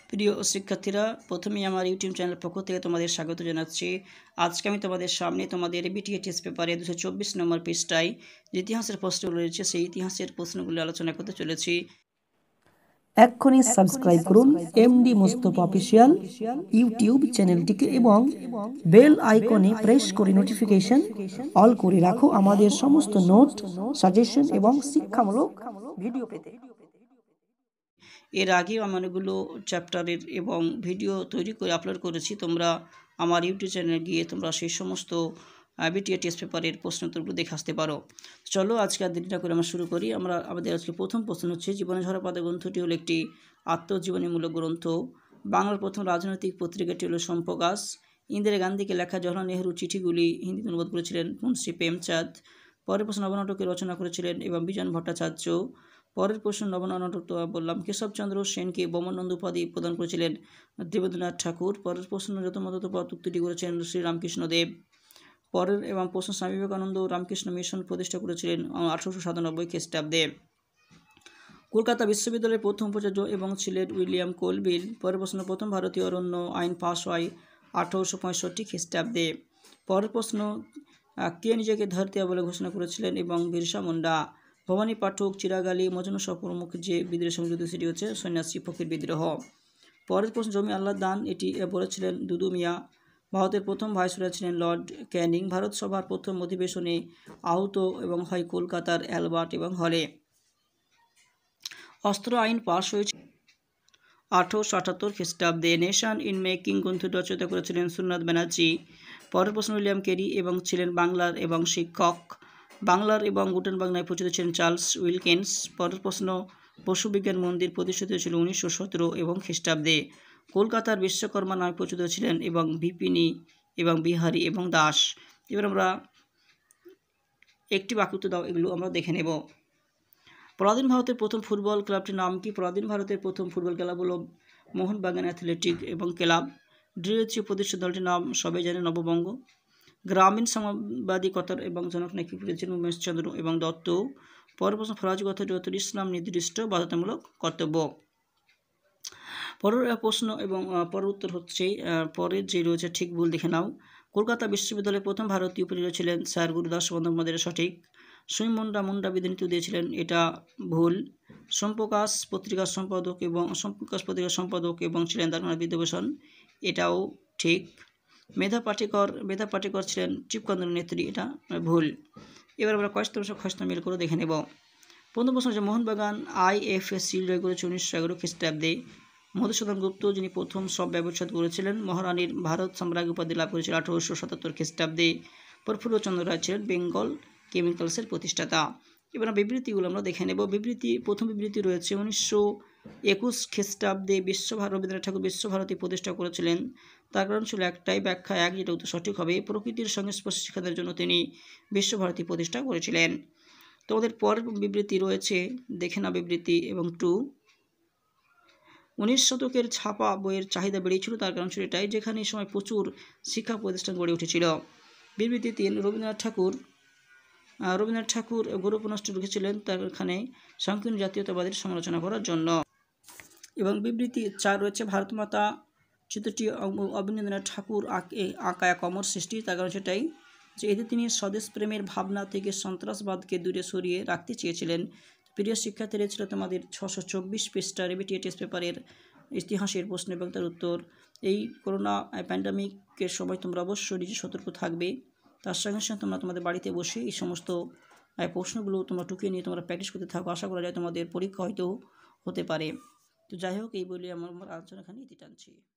প্রিয় শিক্ষার্থীরা, প্রথমেই আমার ইউটিউব চ্যানেল পক্ষ থেকে তোমাদের স্বাগত জানাচ্ছি। আজকে আমি তোমাদের সামনে তোমাদের বিটিএ টেস্ট পেপারে 224 নম্বর পৃষ্ঠায় যে ইতিহাসের প্রশ্নগুলো রয়েছে সেই ইতিহাসের প্রশ্নগুলো আলোচনা করতে চলেছি। এক্ষুনি সাবস্ক্রাইব করুন এমডি মুস্তফা অফিসিয়াল ইউটিউব চ্যানেলটিকে এবং বেল আইকনে প্রেস করে নোটিফিকেশন অল করে রাখো আমাদের সমস্ত নোট, সাজেশন এবং শিক্ষামূলক ভিডিও পেতে। এর আগেও আমি অনেকগুলো চ্যাপ্টারের এবং ভিডিও তৈরি করে আপলোড করেছি। তোমরা আমার ইউটিউব চ্যানেলে গিয়ে তোমরা সেই সমস্ত বিটিএ টেস্ট পেপারের প্রশ্ন উত্তরগুলো দেখে আসতে পারো। চলো আজকে আর দেরিটা করে আমরা শুরু করি। আমাদের আজকে প্রথম প্রশ্ন হচ্ছে, জীবনে ঝরা পাতা গ্রন্থটি হলো একটি আত্মজীবনীমূলক গ্রন্থ। বাংলার প্রথম রাজনৈতিক পত্রিকাটি হলো সম্প্রকাশ। ইন্দিরা গান্ধীকে লেখা জওহরলাল নেহরু চিঠিগুলি হিন্দিতে অনুবাদ করেছিলেন মুন্সি প্রেমচাঁদ। পরের প্রশ্ন, নবনাটকে রচনা করেছিলেন এবং বিজন ভট্টাচার্য। পরের প্রশ্ন, নবনাটক তো বললাম। কেশবচন্দ্র সেনকে বোমানন্দ উপাধি প্রদান করেছিলেন দেবেন্দ্রনাথ ঠাকুর। পরের প্রশ্ন, যথাযথ পদ উক্তিটি করেছেন শ্রীরামকৃষ্ণদেব। পরের এবং প্রশ্ন, স্বামী বিবেকানন্দ রামকৃষ্ণ মিশন প্রতিষ্ঠা করেছিলেন 1897 খ্রিস্টাব্দে। কলকাতা বিশ্ববিদ্যালয়ের প্রথম উপাচার্য এবং ছিলেন উইলিয়াম কোলভিল। পরের প্রশ্ন, প্রথম ভারতীয় অরণ্য আইন পাস হয় 1865 খ্রিস্টাব্দে। পরের প্রশ্ন, কে নিজেকে ধরতিয়া বলে ঘোষণা করেছিলেন এবং বিরসা মুন্ডা। ভবানী পাঠক, চিরাগ আলী, মজনু সহ প্রমুখ যে বিদ্রোহ সংযুক্ত সেটি হচ্ছে সন্ন্যাসী ফকির বিদ্রোহ। পরের প্রশ্ন, জমি আল্লাহর দান এটি বলেছিলেন দুদু মিয়া। ভারতের প্রথম ভাইসরয় ছিলেন লর্ড ক্যানিং। ভারত সভার প্রথম অধিবেশনে আহত এবং হয় কলকাতার অ্যালবার্ট এবং হলে। অস্ত্র আইন পাশ হয়েছে 1878 খ্রিস্টাব্দে। নেশন ইন মেকিং গ্রন্থটি রচনা করেছিলেন সুরনাথ ব্যানার্জি। পরের প্রশ্ন, উইলিয়াম কেরি এবং ছিলেন বাংলার এবং শিক্ষক। বাংলার এবং গুটেন বাংলায় পরিচিত ছিলেন চার্লস উইলকিন্স। পরের প্রশ্ন, পশু বিজ্ঞান মন্দির প্রতিষ্ঠিত ছিল 1917 এবং খ্রিস্টাব্দে। কলকাতার বিশ্বকর্মা নামে পরিচিত ছিলেন এবং বিপিনী এবং বিহারী এবং দাস। এবার আমরা একটি বাক্য দাও, এগুলো আমরা দেখে নেব। পরাধীন ভারতের প্রথম ফুটবল ক্লাবটির নাম কি? পরাধীন ভারতের প্রথম ফুটবল ক্লাব হল মোহনবাগান অ্যাথলেটিক এবং ক্লাব। ডিএচি প্রতিষ্ঠিত দলটির নাম সবাই জানে নববঙ্গ। গ্রামীণ সাংবাদিকতার এবং জনক নাকি করেছেন উমেশচন্দ্র এবং দত্ত। পরের প্রশ্ন, ফরাজি কথাটি অর্থ ইসলাম নির্দিষ্ট বাধ্যতামূলক কর্তব্য। পরের প্রশ্ন এবং পরের উত্তর হচ্ছে, পরের যে রয়েছে ঠিক ভুল দেখে নাও। কলকাতা বিশ্ববিদ্যালয়ের প্রথম ভারতীয় উপাচার্য ছিলেন স্যার গুরুদাস বন্দ্যোপাধ্যায়, সঠিক। সুই মুন্ডা বিধিনীতি দিয়েছিলেন, এটা ভুল। সম্প্রকাশ পত্রিকার সম্পাদক এবং ছিলেন দ্বারকানাথ বিদ্যাভূষণ, এটাও ঠিক। মেধা পাটেকর ছিলেন চিপকন্দর নেত্রী, এটা ভুল। এবার আমরা খসড়া মিল করে দেখে নেব। প্রথম প্রশ্ন হচ্ছে, মোহনবাগান IFSC জয় করেছে 1911 খ্রিস্টাব্দে। মধুসূদন গুপ্ত, যিনি প্রথম সব ব্যবচ্ছেদ করেছিলেন। মহারানীর ভারত সম্রাজ্ঞী উপাধি লাভ করেছিল 1877 খ্রিস্টাব্দে। প্রফুল্লচন্দ্র রায় ছিলেন বেঙ্গল কেমিক্যালসের প্রতিষ্ঠাতা। এবার বিবৃতিগুলো আমরা দেখে নেব। প্রথম বিবৃতি রয়েছে 1921 খ্রিস্টাব্দে রবীন্দ্রনাথ ঠাকুর বিশ্বভারতী প্রতিষ্ঠা করেছিলেন। তার কারণ ছিল একটাই, ব্যাখ্যা এক, যেটা উত্তর সঠিক হবে। প্রকৃতির সংস্পর্শে শিক্ষার জন্য তিনি বিশ্বভারতী প্রতিষ্ঠা করেছিলেন। তোমাদের পরের বিবৃতি রয়েছে, দেখে না বিবৃতি এবং 2। 19 শতকের ছাপা বইয়ের চাহিদা বেড়েছিল, তার কারণ ছিল এটাই, যেখানে এই সময় প্রচুর শিক্ষা প্রতিষ্ঠান গড়ে উঠেছিল। বিবৃতি 3, রবীন্দ্রনাথ ঠাকুর গৌরবনষ্টে ঢুকেছিলেন তার এখানে সংকীর্ণ জাতীয়তাবাদের সমালোচনা করার জন্য। এবং বিবৃতি 4 রয়েছে, ভারত মাতা চিত্রটি অবনীন্দ্রনাথ ঠাকুর আঁকা এক অমর সৃষ্টি, তার কারণ সেটাই যে এতে তিনি স্বদেশ প্রেমের ভাবনা থেকে সন্ত্রাসবাদকে দূরে সরিয়ে রাখতে চেয়েছিলেন। প্রিয় শিক্ষার্থীরা, ছিল তোমাদের 624 পৃষ্ঠার বিটিএ টেস্ট পেপারের ইতিহাসের প্রশ্ন এবং তার উত্তর। এই করোনা প্যান্ডামিকের সময় তোমরা অবশ্যই নিজে সতর্ক থাকবে। তার সঙ্গে সঙ্গে তোমরা তোমাদের বাড়িতে বসে এই সমস্ত প্রশ্নগুলো তোমরা টুকিয়ে নিয়ে তোমরা প্র্যাকটিস করতে থাকো। আশা করা যায় তোমাদের পরীক্ষা হয়তো হতে পারে। তো যাই হোক, এই বলে আমার আলোচনা এখানে ইতি টানছি।